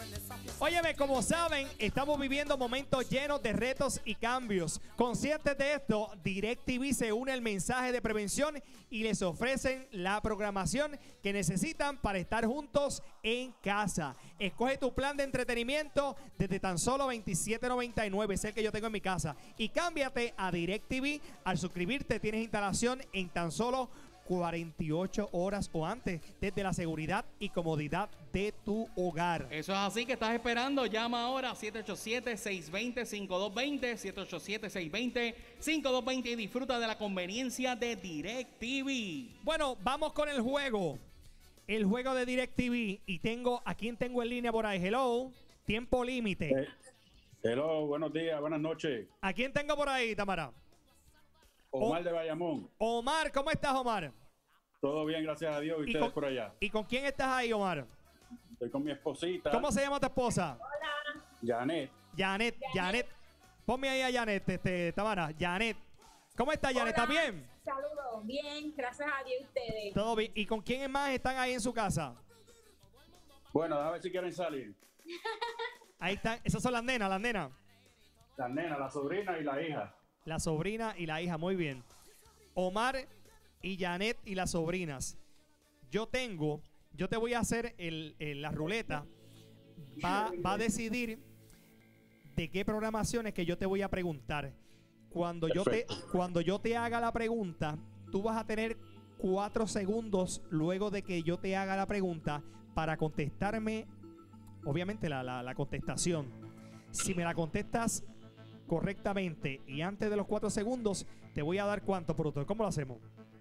Óyeme, como saben, estamos viviendo momentos llenos de retos y cambios. Conscientes de esto, DirecTV se une al mensaje de prevención y les ofrecen la programación que necesitan para estar juntos en casa. Escoge tu plan de entretenimiento desde tan solo $27.99, es el que yo tengo en mi casa. Y cámbiate a DirecTV. Al suscribirte tienes instalación en tan solo 48 horas o antes, desde la seguridad y comodidad de tu hogar. Eso es así. Que estás esperando. Llama ahora a 787-620-5220, 787-620-5220 y disfruta de la conveniencia de DirecTV. Bueno, vamos con el juego. El juego de DirecTV. Y ¿a quién tengo en línea por ahí? Hello. Tiempo límite. Hello, buenos días, buenas noches. ¿A quién tengo por ahí, Tamara? Omar de Bayamón. Omar, ¿cómo estás, Omar? Todo bien, gracias a Dios. ¿Y ustedes por allá? ¿Y con quién estás ahí, Omar? Estoy con mi esposita. ¿Cómo se llama tu esposa? Hola. Janet. Janet. Ponme ahí a Janet, Tamara. Janet. ¿Cómo estás, Janet? ¿Estás bien? Saludos. Bien, gracias a Dios y ustedes. Todo bien. ¿Y con quién más están ahí en su casa? Bueno, a ver si quieren salir. Ahí están. Esas son las nenas, Las nenas, la sobrina y la hija. La sobrina y la hija, muy bien. Omar y Janet y las sobrinas. Yo te voy a hacer la ruleta. Va a decidir de qué programaciones que yo te voy a preguntar. Cuando yo te haga la pregunta, tú vas a tener 4 segundos luego de que yo te haga la pregunta para contestarme, obviamente, la contestación. Si me la contestas correctamente y antes de los 4 segundos, te voy a dar ¿cuánto, productor? ¿Cómo lo hacemos?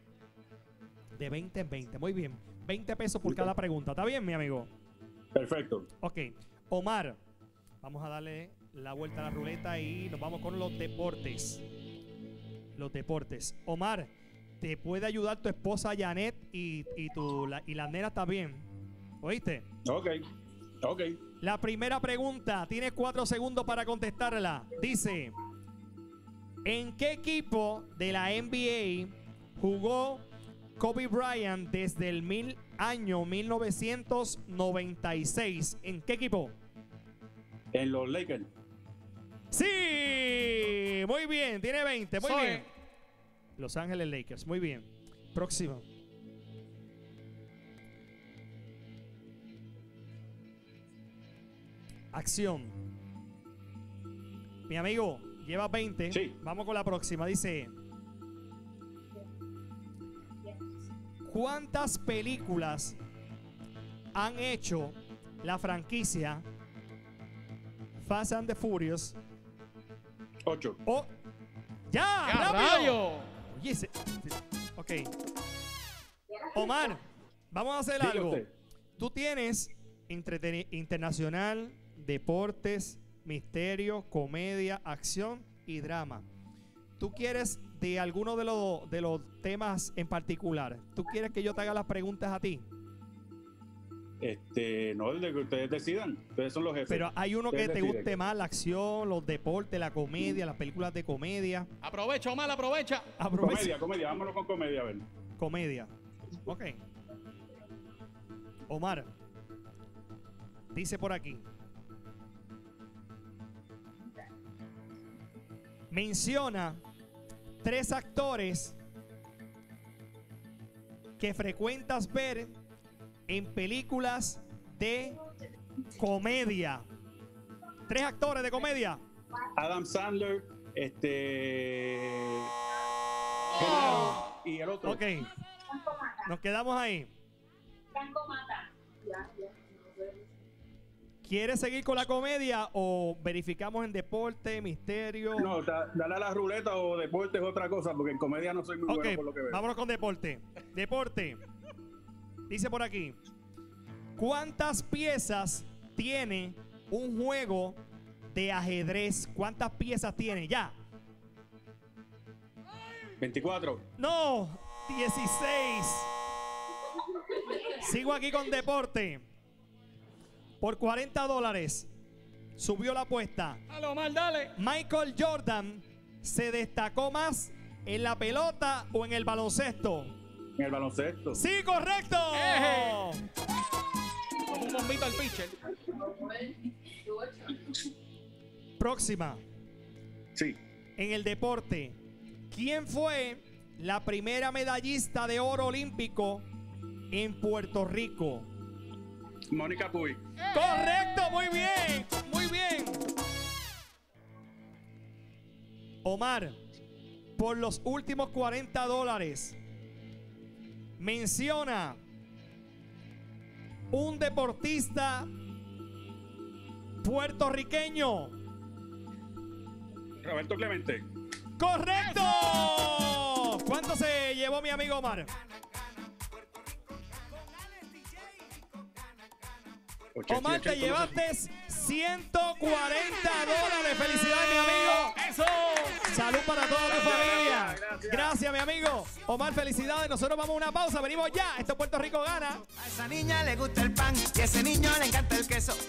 De 20 en 20, muy bien. 20 pesos por cada pregunta. ¿Está bien, mi amigo? Perfecto. Ok, Omar, vamos a darle la vuelta a la ruleta y nos vamos con los deportes. Los deportes. Omar, ¿te puede ayudar tu esposa Janet y las nenas también? ¿Oíste? Ok. La primera pregunta, tienes 4 segundos para contestarla. Dice, ¿en qué equipo de la NBA jugó Kobe Bryant desde el año 1996? ¿En qué equipo? En los Lakers. Sí, muy bien, tiene 20, muy bien. Los Ángeles Lakers, muy bien. Próximo. Acción. Mi amigo, lleva 20. Sí. Vamos con la próxima. Dice, ¿cuántas películas han hecho la franquicia Fast and the Furious? 8. ¡Oh! ¡Ya! ¡Ya, ¡Rápido! rayo! Oye, ok. Omar, vamos a hacer Diga algo. usted. Tú tienes internacional, deportes, misterio, comedia, acción y drama. ¿Tú quieres de alguno de los temas en particular? ¿Tú quieres que yo te haga las preguntas a ti? No, el de que ustedes decidan. Ustedes son los jefes. Pero hay uno que Ustedes te deciden. guste más, la acción, los deportes, la comedia, las películas de comedia. Aprovecha, Omar, aprovecha. Aprovecha. Comedia. Vámonos con comedia, a ver. Comedia. Ok. Omar. Dice por aquí. Menciona 3 actores que frecuentas ver en películas de comedia. 3 actores de comedia. Adam Sandler, y el otro. Ok. Nos quedamos ahí. Franco Mata. ¿Quieres seguir con la comedia o verificamos en deporte, misterio? No, dale a la ruleta o deporte es otra cosa, porque en comedia no soy muy bueno por lo que veo. Vámonos con deporte. Deporte. Dice por aquí, ¿cuántas piezas tiene un juego de ajedrez? ¿Cuántas piezas tiene? Ya. 24. No, 16. Sigo aquí con deporte. Por $40 subió la apuesta. Dale, Omar, dale. Michael Jordan se destacó más en la pelota o en el baloncesto. En el baloncesto. Sí, correcto. Un bombito al pitcher. Próxima. Sí. En el deporte, ¿quién fue la primera medallista de oro olímpico en Puerto Rico? Mónica Puy. Correcto, muy bien, muy bien. Omar, por los últimos $40, menciona un deportista puertorriqueño. Roberto Clemente. ¡Correcto! ¿Cuánto se llevó mi amigo Omar? 80, Omar, te 80, llevaste $140. ¡Felicidades, mi amigo! ¡Eso! ¡Salud para toda tu familia! gracias. Gracias, mi amigo. Omar, felicidades. Nosotros vamos a una pausa. Venimos ya. Esto Puerto Rico gana. A esa niña le gusta el pan y a ese niño le encanta el queso.